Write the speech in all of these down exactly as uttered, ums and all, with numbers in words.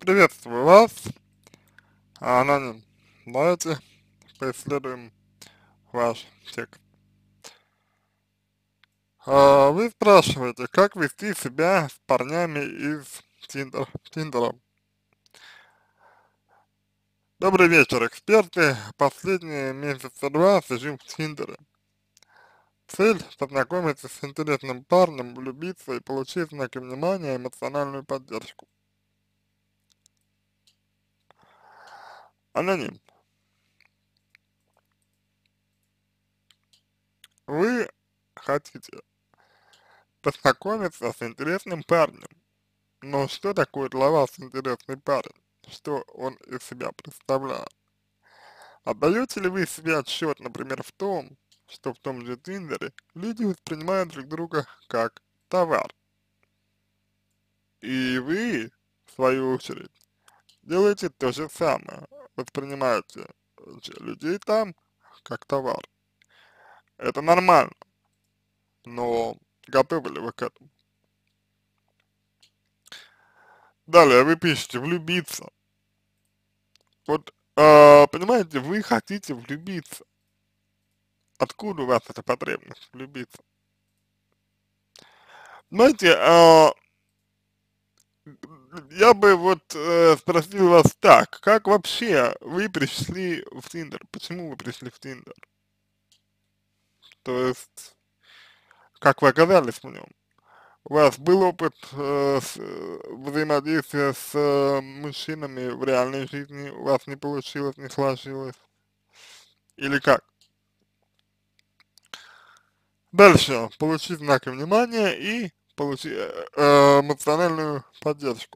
Приветствую вас, аноним. Давайте поисследуем ваш текст. А, вы спрашиваете, как вести себя с парнями из Тиндер, Тиндера. Добрый вечер, эксперты. Последние месяца два сижу в Тиндере. Цель — познакомиться с интересным парнем, влюбиться и получить знаки внимания и эмоциональную поддержку. Аноним. Вы хотите познакомиться с интересным парнем. Но что такое для вас интересный парень? Что он из себя представляет? Отдаете ли вы себе отчет, например, в том, что в том же Тиндере люди воспринимают друг друга как товар? И вы, в свою очередь, делаете то же самое, воспринимаете ч- людей там как товар. Это нормально, но готовы ли вы к этому? Далее вы пишете влюбиться. Вот, а, понимаете, вы хотите влюбиться. Откуда у вас эта потребность влюбиться? Знаете, а, я бы вот э, спросил вас так, как вообще вы пришли в Тиндер? Почему вы пришли в Тиндер? То есть, как вы оказались в нем? У вас был опыт э, с, э, взаимодействия с э, мужчинами в реальной жизни, у вас не получилось, не сложилось? Или как? Дальше, получить знаки внимания и получить э, э, эмоциональную поддержку.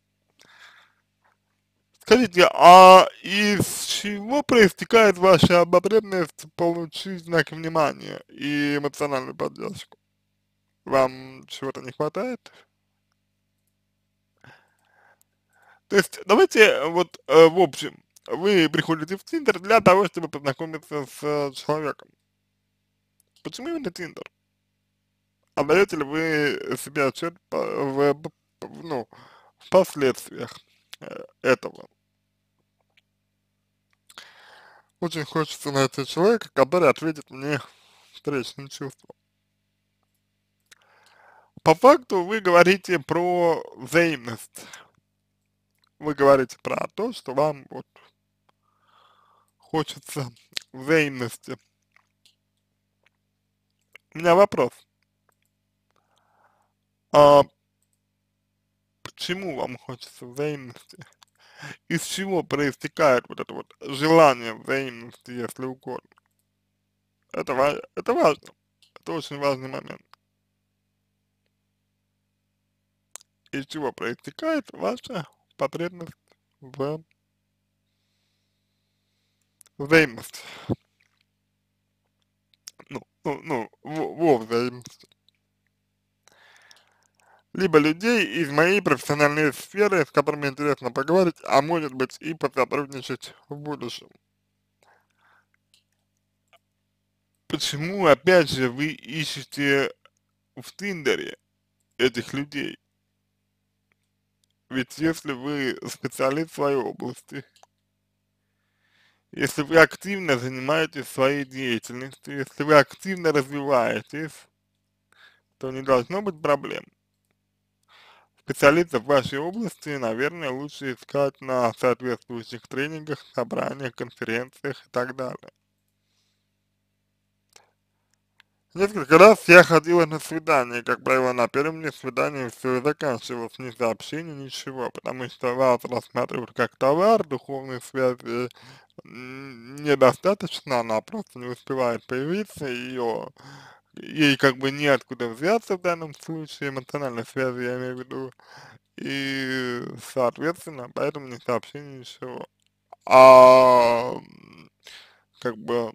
Скажите, а из чего проистекает ваша потребность получить знаки внимания и эмоциональную поддержку? Вам чего-то не хватает? То есть, давайте э, вот э, в общем, вы приходите в Тиндер для того, чтобы познакомиться с э, человеком. Почему именно Тиндер? Отдаете ли вы себе отчет по- в, п- п- ну, в последствиях э, этого? Очень хочется найти человека, который ответит мне встречным чувством. По факту вы говорите про взаимность. Вы говорите про то, что вам вот хочется взаимности. У меня вопрос. А почему вам хочется взаимности? Из чего проистекает вот это вот желание взаимности, если угодно? Это, ва- это важно. Это очень важный момент. Из чего проистекает ваша потребность в взаимности? Ну, ну, ну, во, во взаимности. Либо людей из моей профессиональной сферы, с которыми интересно поговорить, а может быть и посотрудничать в будущем. Почему, опять же, вы ищете в Тиндере этих людей? Ведь если вы специалист в своей области, если вы активно занимаетесь своей деятельностью, если вы активно развиваетесь, то не должно быть проблем. Специалистов в вашей области, наверное, лучше искать на соответствующих тренингах, собраниях, конференциях и так далее. Несколько раз я ходила на свидание, как правило, на первом мне свидании все и заканчивалось, ни сообщений, ничего, потому что вас рассматривают как товар, духовной связи м, недостаточно, она просто не успевает появиться, ее, ей как бы неоткуда взяться в данном случае, эмоциональной связи я имею в виду, и, соответственно, поэтому ни сообщений, ничего. А, м, как бы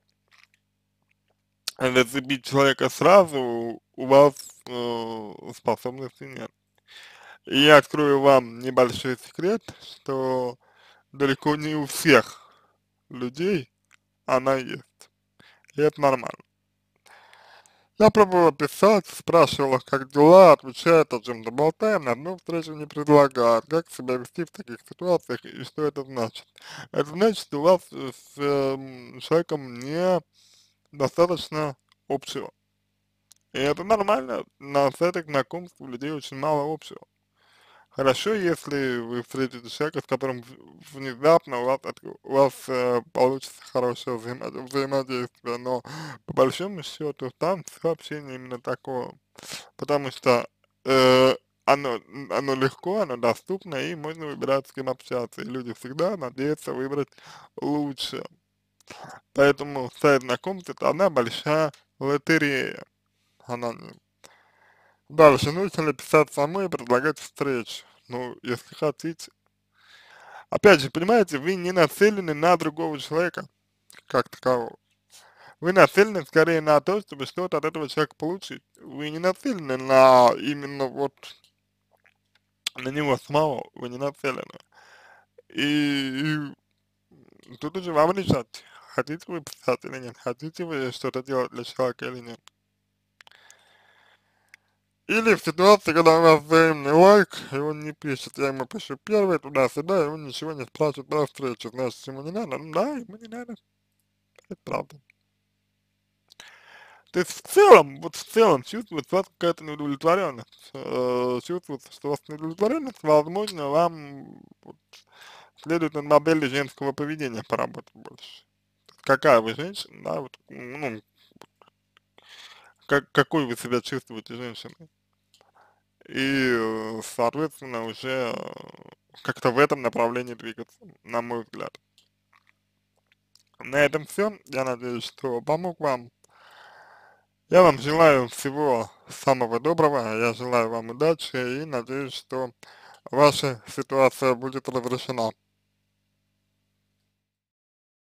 зацепить человека сразу у вас э, способности нет. И я открою вам небольшой секрет, что далеко не у всех людей она есть. И это нормально. Я пробовала писать, спрашивала, как дела, отвечает, о чем-то болтаем, на одну встречу не предлагают. Как себя вести в таких ситуациях и что это значит? Это значит, что у вас э, с эм, человеком не достаточно общего. И это нормально, на сайтах знакомств у людей очень мало общего. Хорошо, если вы встретите человека, с которым в- внезапно у вас, отк- у вас э, получится хорошее взаимо- взаимодействие, но по большому счету там все общение именно такое, потому что э, оно, оно легко, оно доступно, и можно выбирать, с кем общаться, и люди всегда надеются выбрать лучше. Поэтому сайт знакомств — это одна большая лотерея. Она не- Дальше, нужно ли писать самой и предлагать встречу? Ну, если хотите. Опять же, понимаете, вы не нацелены на другого человека, как такового. Вы нацелены скорее на то, чтобы что-то от этого человека получить. Вы не нацелены на именно вот на него самого, вы не нацелены. И, и тут уже вам решать, хотите вы писать или нет, хотите вы что-то делать для человека или нет. Или в ситуации, когда у вас взаимный лайк, и он не пишет, я ему пишу первый, туда-сюда, и он ничего не спрашивает про встречу, значит, ему не надо, ну да, ему не надо, это правда. То есть в целом, вот в целом чувствуется у вас какая-то неудовлетворенность, э, чувствуется, что у вас неудовлетворенность, возможно, вам вот следует над моделью женского поведения поработать больше. Какая вы женщина, да, вот, ну, как, какой вы себя чувствуете женщиной. И, э, соответственно, уже э, как-то в этом направлении двигаться, на мой взгляд. На этом все. Я надеюсь, что помог вам. Я вам желаю всего самого доброго, я желаю вам удачи и надеюсь, что ваша ситуация будет разрешена.